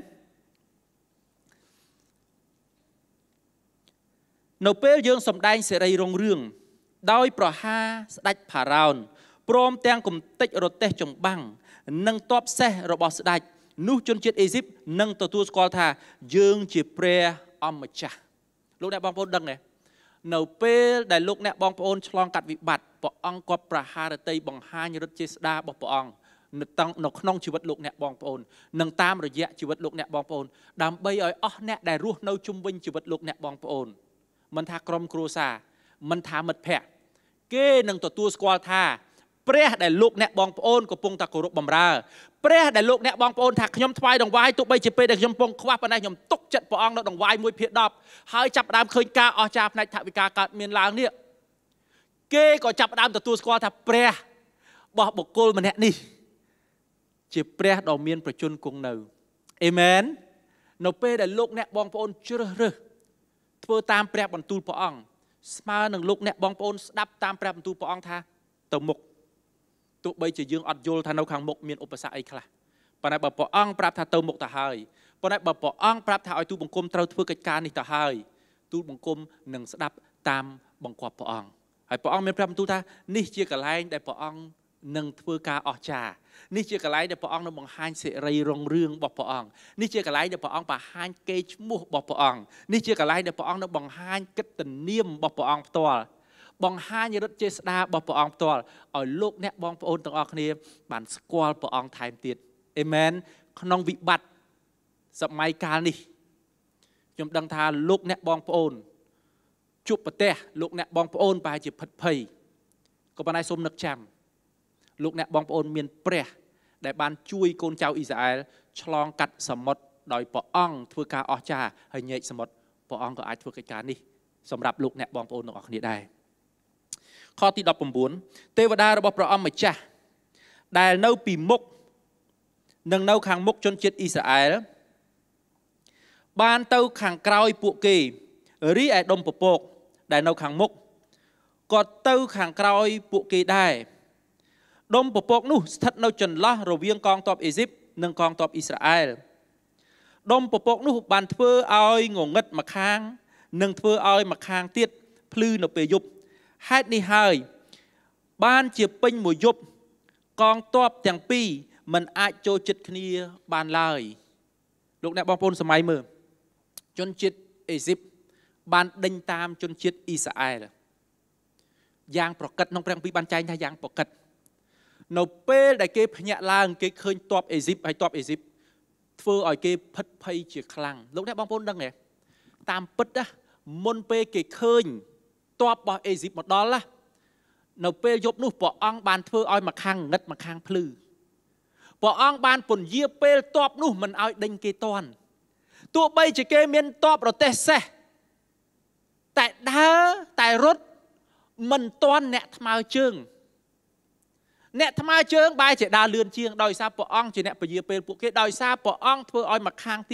នៅពេលយើងសម្ដែងសេរីរុងរឿងដោយប្រហារស្ដេចផារ៉ោនព្រមទាំងគំតិចរទេះចម្បាំងនិងទ័ពសេះរបស់ស្ដេចនោះជនជាតិអេស៊ីបនឹងទទួលស្គាល់ថាយើងជាព្រះអម្ចាស់លោកអ្នកបងប្អូនដឹងទេនៅពេលដែលលោកអ្នកបងប្អូនឆ្លងកាត់វិបត្តិព្រះអង្គគាត់ប្រហារតីបង្ហាញឫទ្ធិចេស្តារបស់ព្រះអង្គនៅនៅក្នុងជីវិតលោកអ្នកបងប្អូននិងតាមរយៈជីវិតលោកអ្នកបងប្អូនដើម្បីឲ្យអស់អ្នកដែលរស់នៅជុំវិញជីវិតលោកអ្នកបងប្អូនមិនថាក្រុមគ្រួសារមិនថាមិត្តភ័ក្តិគេនឹងទទួលស្គាល់ថាព្រះដែលលោកអ្នកបងប្អូនកំពុងតែគោរពបម្រើព្រះដែលលោកអ្នកបងប្អូនថាខ្ញុំថ្វាយដង្វាយទោះបីជាពេលដែលខ្ញុំកំពុងខ្វះប៉ុន្តែខ្ញុំទុកចិត្តព្រះអង្គនៅដង្វាយមួយភាគដប់ហើយចាប់ផ្ដើមឃើញការអស្ចារ្យផ្នែកថវិកាកើតមានឡើងនេះគេក៏ចាប់ផ្ដើមទទួលស្គាល់ថាព្រះរបស់បុគ្គលម្នាក់នេះជាព្រះដ៏មានប្រជញ្ញគង់នៅអេមែននៅពេលដែលលោកអ្នកបងប្អូនជ្រើសរើសធ្វើតាមព្រះបន្ទូលព្រះអង្គស្មើនឹងលោកអ្នកបងប្អូនស្ដាប់តាមព្រះបន្ទូលព្រះអង្គថាទៅមុខទោះបីជាយើងអត់យល់ថានៅខាងមុខមានឧបសគ្គអីខ្លះប៉ុន្តែបើព្រះអង្គប្រាប់ថាទៅមុខទៅហើយប៉ុន្តែបើព្រះអង្គប្រាប់ថាឲ្យទូបង្គំត្រូវធ្វើកិច្ចការនេះទៅហើយទូបង្គំនឹងស្ដាប់តាមបង្គាប់ព្រះអង្គហើយព្រះអង្គមានប្រាប់បន្ទូលថានេះជាកន្លែងដែលព្រះអង្គនឹងធ្វើការអស្ចារ្យនេះជាកន្លែងដែលព្រះអង្គនឹងបង្ហាញសេរីរុងរឿងរបស់ព្រះអង្គនេះជាកន្លែងដែលព្រះអង្គបង្ហាញកេរ្តិ៍ឈ្មោះរបស់ព្រះអង្គនេះជាកន្លែងដែលព្រះអង្គនឹងបង្ហាញកិត្តិនាមរបស់ព្រះអង្គផ្ទាល់បង្ហាញឫទ្ធិចេស្តារបស់ព្រះអង្គផ្ទាល់ឲ្យលោកអ្នកបងប្អូនទាំងអស់គ្នាបានស្គាល់ព្រះអង្គថែមទៀតអេមែនក្នុងវិបត្តិសម័យកាលនេះខ្ញុំដឹងថាលោកអ្នកបងប្អូនជួបប្រទះលោកអ្នកបងប្អូនប្រហែលជាភិតភ័យក៏ប៉ុន្តែសូមនឹកចាំលោកអ្នកបងប្អូនមានព្រះដែលបានជួយកូនចៅអ៊ីស្រាអែលឆ្លងកាត់សមុទ្រដោយព្រះអង្គធ្វើការអស្ចារ្យហើយញែកសមុទ្រព្រះអង្គក៏អាចធ្វើកិច្ចការនេះសម្រាប់លោកអ្នកបងប្អូនទាំងអស់គ្នាដែរខទីដប់៩ទេវតារបស់ព្រះអង្គម្ចាស់ដែលនៅពីមុខនិងនៅខាងមុខជនជាតិអ៊ីស្រាអែលបានទៅខាងក្រោយពួកគេរីឯដុំពពកដែលនៅខាងមុខក៏ទៅខាងក្រោយពួកគេដែរដុំពពកនោះស្ថិតនៅចន្លោះរវាងកងទ័ពអេស៊ីបនិងកងទ័ពអ៊ីស្រាអែលដុំពពកនោះបានធ្វើឲ្យងងឹតម្ខាងនិងធ្វើឲ្យម្ខាងទៀតភ្លឺនៅពេលយប់ហេតុនេះហើយបានជាពេញមួយយប់កងទ័ពទាំងពីរមិនអាចចូលចិត្តគ្នាបានឡើយលោកអ្នកបងប្អូនសម័យមើលជនជាតិអេស៊ីបបានដេញតាមជនជាតិអ៊ីស្រាអែលយ៉ាងប្រកិតក្នុងព្រះគម្ពីរបានចែងថាយ៉ាងប្រកិតនៅពេលដែលគេភ្ញាក់ឡើងគេឃើញទ័ពអេស៊ីបហើយទ័ពអេស៊ីបធ្វើឲ្យគេផិតភ័យជាខ្លាំងលោកអ្នកបងប្អូនដឹងទេតាមពិតណាមុនពេលគេឃើញទ័ពរបស់អេស៊ីបមកដល់ណានៅពេលយប់នោះព្រះអង្គបានធ្វើឲ្យម្ខាងងឹតម្ខាងភ្លឺព្រះអង្គបានពន្យាពេលទ័ពនោះមិនឲ្យដេញគេតាន់ទោះបីជាគេមានទ័ពរទេះសេះតែដើរតែរត់មិនតាន់អ្នកថ្មើរជើងអ្នកថ្មើរជើងបែរជាដើរលឿនជាងដោយសារព្រះអង្គជាអ្នកពន្យាពេលពួកគេដោយសារព្រះអង្គធ្វើឲ្យម្ខាងទៀត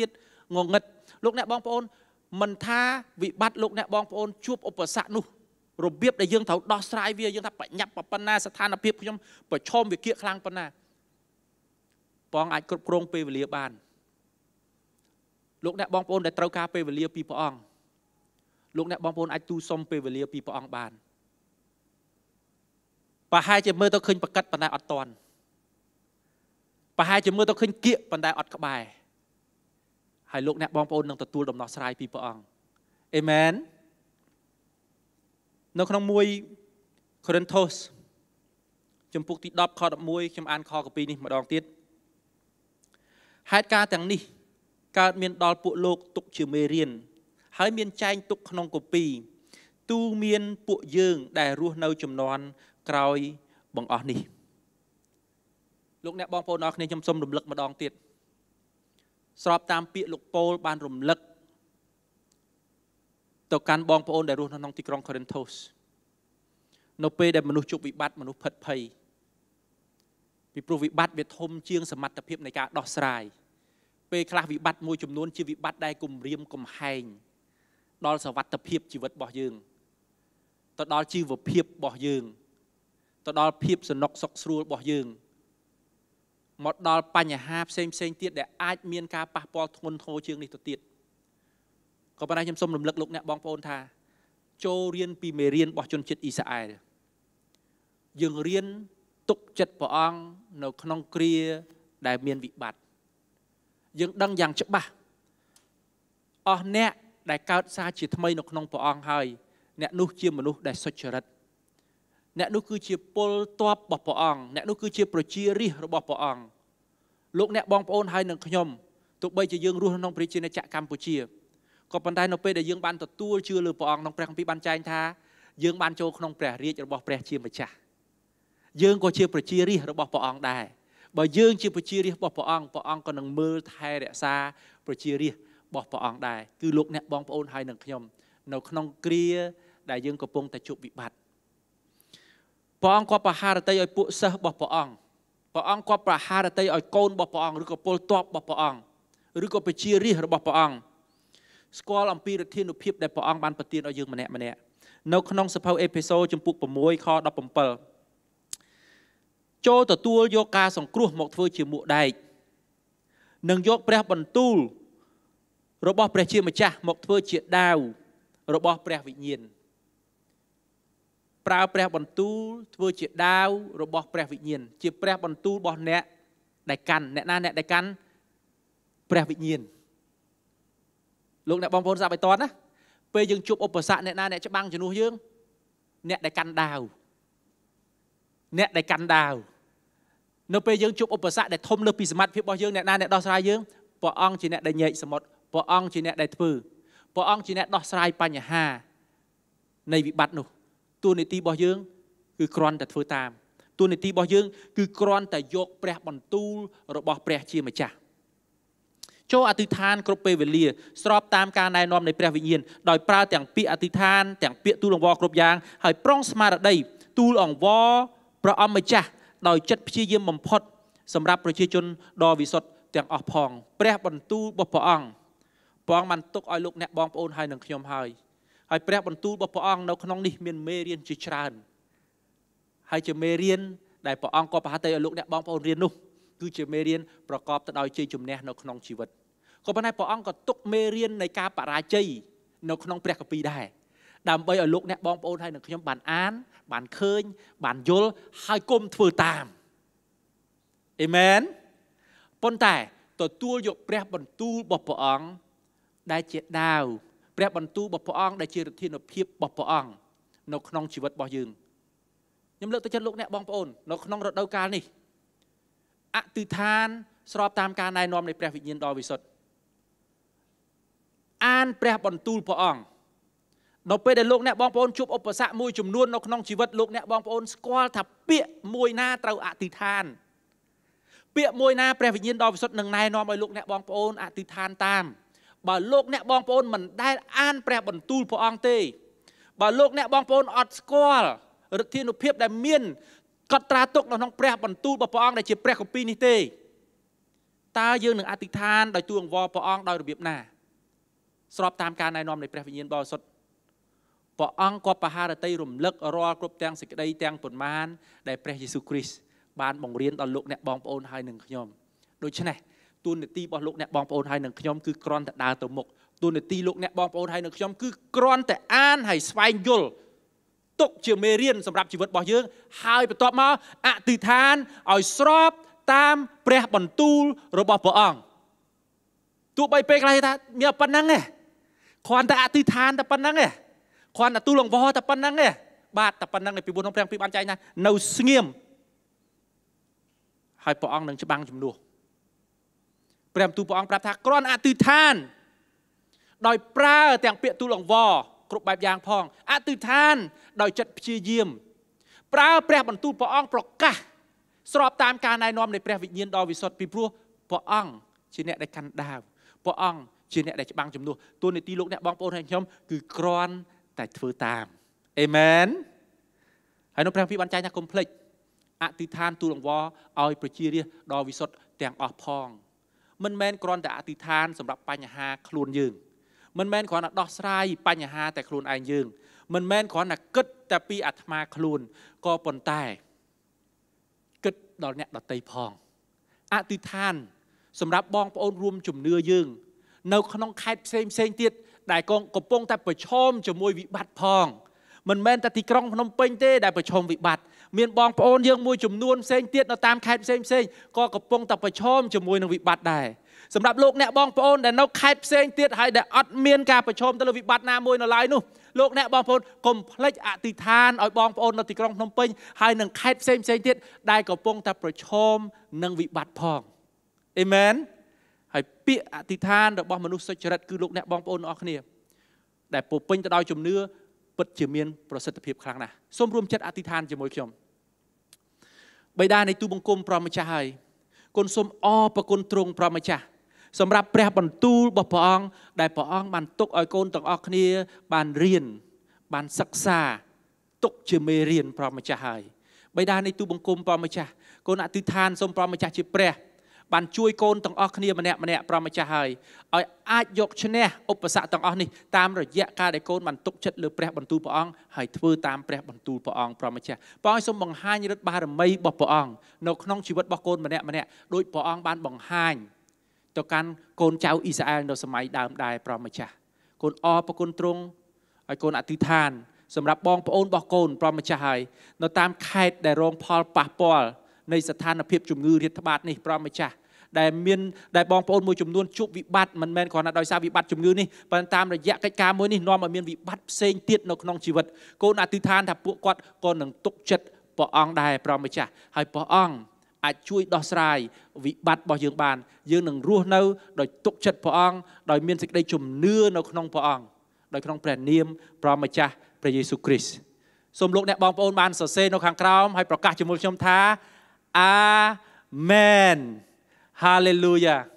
ងងឹតលោកអ្នកបងប្អូនមិនថាវិបត្តិលោកអ្នកបងប្អូនជួបឧបសគ្គនោះរបៀបដែលយើងត្រូវដោះស្រាយវាយើងថាបញ្ញាប់ប៉ុណ្ណាស្ថានភាពខ្ញុំប្រឈមវិកលខ្លាំងប៉ុណ្ណាព្រះអាចគ្រប់គ្រងពេលវេលាបានលោកអ្នកបងប្អូនដែលត្រូវការពេលវេលាពីព្រះអង្គលោកអ្នកបងប្អូនអាចទូសុំពេលវេលាពីព្រះអង្គបានប្រហែលជាមើលទៅឃើញប្រកាត់ប៉ុន្តែអត់តន់ប្រហែលជាមើលទៅឃើញគៀកប៉ុន្តែអត់ក្បែរហើយលោកអ្នកបងប្អូននឹងទទួលដំណោះស្រាយពីព្រះអង្គអេមែននៅក្នុងមួយកូរិនថូសជំពូកទីដប់ខដប់មួយខ្ញុំអានខកពីនេះម្ដងទៀតហេតុការណ៍ទាំងនេះកើតមានដល់ពួកលោកទុកជាមេរៀនហើយមានចែងទុកក្នុងកូពីទូមានពួកយើងដែលរស់នៅចំនួនក្រោយបង្អស់នេះលោកអ្នកបងប្អូនអរគ្នាខ្ញុំសូមរំលឹកម្ដងទៀតស្របតាមពាក្យលោកប៉ូលបានរំលឹកទៅកាន់បងប្អូនដែលរស់នៅក្នុងទីក្រុងកូរិនថូសនៅពេលដែលមនុស្សជួបវិបត្តិមនុស្សផិតភ័យពីព្រោះវិបត្តិវាធំជាងសមត្ថភាពនៃការដោះស្រាយពេលខ្លះវិបត្តិមួយចំនួនជាវិបត្តិដែលគំរាមកំហែងដល់សុវត្ថិភាពជីវិតរបស់យើងទៅដល់ជីវភាពរបស់យើងទៅដល់ភាពសំណុកសុខស្រួលរបស់យើងមកដល់បញ្ហាផ្សេងផ្សេងទៀតដែលអាចមានការប៉ះពាល់ធ្ងន់ធ្ងរជាងនេះទៅទៀតក៏ប៉ុន្តែខ្ញុំសូមរំលឹកលោកអ្នកបងប្អូនថាចូលរៀនពីមេរៀនរបស់ជនជាតិអ៊ីស្រាអែលយើងរៀនទុកចិត្តព្រះអង្គនៅក្នុងគ្រាដែលមានវិបត្តិយើងដឹងយ៉ាងច្បាស់អស់អ្នកដែលកើតសារជាថ្មីនៅក្នុងព្រះអង្គហើយអ្នកនោះជាមនុស្សដែលសុចរិតអ្នកនោះគឺជាពលទ័ពរបស់ព្រះអង្គអ្នកនោះគឺជាប្រជារាស្ត្ររបស់ព្រះអង្គលោកអ្នកបងប្អូនហើយនឹងខ្ញុំទោះបីជាយើងរស់ក្នុងប្រជាណាចក្រកម្ពុជាក៏ប៉ុន្តែនៅពេលដែលយើងបានទទួលជឿលើព្រះអង្គក្នុងព្រះគម្ពីរបានចែងថាយើងបានចូលក្នុងព្រះរាជរបស់ព្រះជាម្ចាស់យើងក៏ជាប្រជារាស្ត្ររបស់ព្រះអង្គដែរបើយើងជាប្រជារាស្ត្ររបស់ព្រះអង្គព្រះអង្គក៏នឹងមើលថែរក្សាប្រជារាស្ត្ររបស់ព្រះអង្គដែរគឺលោកអ្នកបងប្អូនហើយនឹងខ្ញុំនៅក្នុងគ្រាដែលយើងកំពុងតែជួបវិបត្តិព្រះអង្គក៏ប្រហារតីឲ្យពួកសិស្សរបស់ព្រះអង្គព្រះអង្គក៏ប្រហារតីឲ្យកូនរបស់ព្រះអង្គឬក៏ពលទ័ពរបស់ព្រះអង្គឬក៏ប្រជារាស្ត្ររបស់ព្រះអង្គស្គាល់អំពីឫទ្ធានុភាពដែលព្រះអង្គបានប្រទានឲ្យយើងម្នាក់ម្នាក់នៅក្នុងសភៅអេភេសូជំពូក៦ខដប់៧ចូលទទួលយកការសង្គ្រោះមកធ្វើជាមួកដែកនិងយកព្រះបន្ទូលរបស់ព្រះជាម្ចាស់មកធ្វើជាដាវរបស់ព្រះវិញ្ញាណប្រើព្រះបន្ទូលធ្វើជាដាវរបស់ព្រះវិញ្ញាណជាព្រះបន្ទូលរបស់អ្នកដែលកាន់អ្នកណាអ្នកដែលកាន់ព្រះវិញ្ញាណលោកអ្នកបងប្អូនសាប់ឲ្យតន់ណាពេលយើងជួបឧបសគ្គអ្នកណាអ្នកច្បាំងជំនួសយើងអ្នកដែលកាន់ដាវអ្នកដែលកាន់ដាវនៅពេលយើងជួបឧបសគ្គដែលធំលើសពីសមត្ថភាពរបស់យើងអ្នកណាអ្នកដោះស្រាយយើងព្រះអង្គជាអ្នកដែលញែកសមុទ្រព្រះអង្គជាអ្នកដែលធ្វើព្រះអង្គជាអ្នកដោះស្រាយបញ្ហានៃវិបត្តិនោះតួនាទីរបស់យើងគឺគ្រាន់តែធ្វើតាមតួនាទីរបស់យើងគឺគ្រាន់តែយកព្រះបន្ទូលរបស់ព្រះជាម្ចាស់ចូលអធិដ្ឋានគ្រប់ពេលវេលាស្របតាមការណែនាំនៃព្រះវិញ្ញាណដោយប្រើទាំងពាក្យអធិដ្ឋានទាំងពាក្យទូលអង្វរគ្រប់យ៉ាងហើយប្រុងស្មារតីទូលអង្វរព្រះអង្គម្ចាស់ដោយចិត្តព្យាយាមបំផុតសម្រាប់ប្រជាជនដ៏វិសុទ្ធទាំងអស់ផងព្រះបន្ទូលរបស់ព្រះអង្គព្រះអង្គបានទុកឲ្យលោកអ្នកបងប្អូនហើយនឹងខ្ញុំហើយហើយព្រះបន្ទូលរបស់ព្រះអង្គនៅក្នុងនេះមានមេរៀនជាច្រើនហើយជាមេរៀនដែលព្រះអង្គក៏ប្រហាត់ទៅឲ្យលោកអ្នកបងប្អូនរៀននោះគឺជាមេរៀនប្រកបទៅដោយជ័យជំនះនៅក្នុងជីវិតក៏ប៉ុន្តែព្រះអង្គក៏ទុកមេរៀននៃការបរាជ័យនៅក្នុងព្រះគម្ពីរដែរដើម្បីឲ្យលោកអ្នកបងប្អូនហើយនឹងខ្ញុំបានអានបានឃើញបានយល់ហើយគុំធ្វើតាមអេមែនប៉ុន្តែទទួលយកព្រះបន្ទូលរបស់ព្រះអង្គដែលជាដាវព្រះបន្ទូលរបស់ព្រះអង្គដែលជាឫទ្ធានុភាពរបស់ព្រះអង្គនៅក្នុងជីវិតរបស់យើងខ្ញុំលើកទឹកចិត្តលោកអ្នកបងប្អូននៅក្នុងរដូវកាលនេះអធិដ្ឋានស្របតាមការណែនាំនៃព្រះវិញ្ញាណដ៏វិសុទ្ធអានព្រះបន្ទូលព្រះអង្គនៅពេលដែលលោកអ្នកបងប្អូនជួបឧបសគ្គមួយចំនួននៅក្នុងជីវិតលោកអ្នកបងប្អូនស្គាល់ថាពាក្យមួយណាត្រូវអធិដ្ឋានពាក្យមួយណាព្រះវិញ្ញាណដ៏វិសុទ្ធនឹងណែនាំឲ្យលោកអ្នកបងប្អូនអធិដ្ឋានតាមបើលោកអ្នកបងប្អូនមិនដែលអានព្រះបន្ទូលព្រះអង្គទេបើលោកអ្នកបងប្អូនអត់ស្គាល់ឫទ្ធានុភាពដែលមានកត់ត្រាទុកនៅក្នុងព្រះបន្ទូលរបស់ព្រះអង្គដែលជាព្រះគម្ពីរនេះទេតើយើងនឹងអធិដ្ឋានដោយទូលអង្វរព្រះអង្គដោយរបៀបណាស្របតាមការណែនាំនៃព្រះវិញ្ញាណបរិសុទ្ធព្រះអង្គក៏បហារតីរំលឹករាល់គ្រប់ទាំងសេចក្តីទាំងប៉ុន្មានដែលព្រះយេស៊ូវគ្រីស្ទបានបង្រៀនដល់លោកអ្នកបងប្អូនហើយនឹងខ្ញុំដូច្នេះទូននីតិរបស់លោកអ្នកបងប្អូនហើយនឹងខ្ញុំគឺគ្រាន់តែដើរទៅមុខទូននីតិលោកអ្នកបងប្អូនហើយនឹងខ្ញុំគឺគ្រាន់តែអានហើយស្វែងយល់ទុកជាមេរៀនសម្រាប់ជីវិតរបស់យើងហើយបន្ទាប់មកអធិដ្ឋានឲ្យស្របតាមព្រះបន្ទូលរបស់ព្រះអង្គទោះបីពេលខ្លះថាមានប៉ុណ្ណឹងទេគ្រាន់តែអធិដ្ឋានតែប៉ុណ្ណឹងទេគ្រាន់តែទូលអង្វរតែប៉ុណ្ណឹងទេបាទតែប៉ុណ្ណឹងឯពីបុណ្យក្នុងព្រះពីបានចែងថានៅស្ងៀមហើយព្រះអង្គនឹងច្បាំងជំនួសព្រះបន្ទូលព្រះអង្គប្រាប់ថាគ្រាន់អធិដ្ឋានដោយប្រើទាំងពាក្យទូលអង្វរគ្រប់បែបយ៉ាងផងអធិដ្ឋានដោយចិត្តព្យាយាមប្រើព្រះបន្ទូលព្រះអង្គប្រកាសស្របតាមការណែនាំនៃព្រះវិញ្ញាណដ៏វិសុទ្ធពីព្រោះព្រះអង្គជាអ្នកដែលកាន់ដាវព្រះអង្គជាអ្នកដែលច្បាំងជំនួសទូនីតិលោកអ្នកបងប្អូនហើយខ្ញុំគឺគ្រាន់តែធ្វើតាមអេមែនហើយនៅព្រះវិបានចែងថាកុំភ្លេចអធិដ្ឋានទូលអង្វរឲ្យប្រជារាស្ត្រដ៏វិសុទ្ធទាំងអស់ផងមិនមែនគ្រាន់តែអធិដ្ឋានសម្រាប់បញ្ហាខ្លួនយើងមិនមែនគ្រាន់តែដោះស្រាយបញ្ហាតែខ្លួនឯងយើងមិនមែនគ្រាន់តែគិតតែពីអាត្មាខ្លួនក៏ប៉ុន្តែគិតដល់អ្នកដទៃផងអធិដ្ឋានសម្រាប់បងប្អូនរួមជំនឿយើងនៅក្នុងខេត្តផ្សេងផ្សេងទៀតដែលកំពុងតែប្រឈមជាមួយវិបត្តិផងមិនមែនតែទីក្រុងភ្នំពេញទេដែលប្រឈមវិបត្តិមានបងប្អូនយើងមួយចំនួនផ្សេងទៀតនៅតាមខេត្តផ្សេងផ្សេងក៏កំពុងតែប្រឈមជាមួយនឹងវិបត្តិដែរសម្រាប់លោកអ្នកបងប្អូនដែលនៅខេត្តផ្សេងទៀតហើយដែលអត់មានការប្រឈមទៅលើវិបត្តិណាមួយនៅឡើយនោះលោកអ្នកបងប្អូនកុំភ្លេចអធិដ្ឋានឲ្យបងប្អូននៅទីក្រុងភ្នំពេញហើយនឹងខេត្តផ្សេងផ្សេងទៀតដែលកំពុងតែប្រឈមនឹងវិបត្តិផងអេមែនហើយពាក្យអធិដ្ឋានរបស់មនុស្សសុចរិតគឺលោកអ្នកបងប្អូនទាំងអស់គ្នាដែលពោពេញទៅដោយជំនឿពិតជាមានប្រសិទ្ធភាពខ្លាំងណាស់សូមរួមចិត្តអធិដ្ឋានជាមួយខ្ញុំបិតានៃទូបង្គំព្រះម្ចាស់ហើយគុណសូមអរព្រគុណទ្រង់ព្រះម្ចាស់សម្រាប់ព្រះបន្ទូលរបស់ព្រះអង្គដែលព្រះអង្គបានទុកឲ្យកូនទាំងអស់គ្នាបានរៀនបានសិក្សាទុកជាមេរៀនព្រះម្ចាស់ហើយបិតានៃទូបង្គំព្រះម្ចាស់កូនអធិដ្ឋានសូមព្រះម្ចាស់ជាព្រះបានជួយកូនទាំងអស់គ្នាម្នាក់ម្នាក់ព្រះម្ចាស់ហើយឲ្យអាចយកឈ្នះឧបសគ្គទាំងអស់នេះតាមរយៈការដែលកូនបានទុកចិត្តលើព្រះបន្ទូលព្រះអង្គហើយធ្វើតាមព្រះបន្ទូលព្រះអង្គព្រះម្ចាស់ព្រះអង្គសូមបង្ហាញឫទ្ធិបារមីរបស់ព្រះអង្គនៅក្នុងជីវិតរបស់កូនម្នាក់ម្នាក់ដោយព្រះអង្គបានបង្ហាញទៅកាន់កូនចៅអ៊ីស្រាអែលនៅសម័យដើមដែរព្រះម្ចាស់កូនអរព្រគុណទ្រង់ហើយកូនអធិដ្ឋានសម្រាប់បងប្អូនរបស់កូនព្រះម្ចាស់ហើយនៅតាមខេត្តដែលរងផលប៉ះពាល់នៃស្ថានភាពជំងឺរាតត្បាតនេះព្រះម្ចាស់ដែលមានដែលបងប្អូនមួយចំនួនជួបវិបត្តិមិនមែនគ្រាន់តែដោយសារវិបត្តិជំងឺនេះប៉ុន្តែតាមរយៈកិច្ចការមួយនេះនាំឲ្យមានវិបត្តិផ្សេងទៀតនៅក្នុងជីវិតកូនអធិដ្ឋានថាពួកគាត់ក៏នឹងទុកចិត្តព្រះអង្គដែរព្រះម្ចាស់ហើយព្រះអង្គអាចជួយដោះស្រាយវិបត្តិរបស់យើងបានយើងនឹងរស់នៅដោយទុកចិត្តព្រះអង្គដោយមានសេចក្តីជំនឿនៅក្នុងព្រះអង្គដោយក្នុងព្រះនាមព្រះម្ចាស់ព្រះយេស៊ូវគ្រីស្ទសូមលោកអ្នកបងប្អូនបានសរសេរនៅខាងក្រោមហើយប្រកាសជាមួយខ្ញុំថាអាមែនHallelujah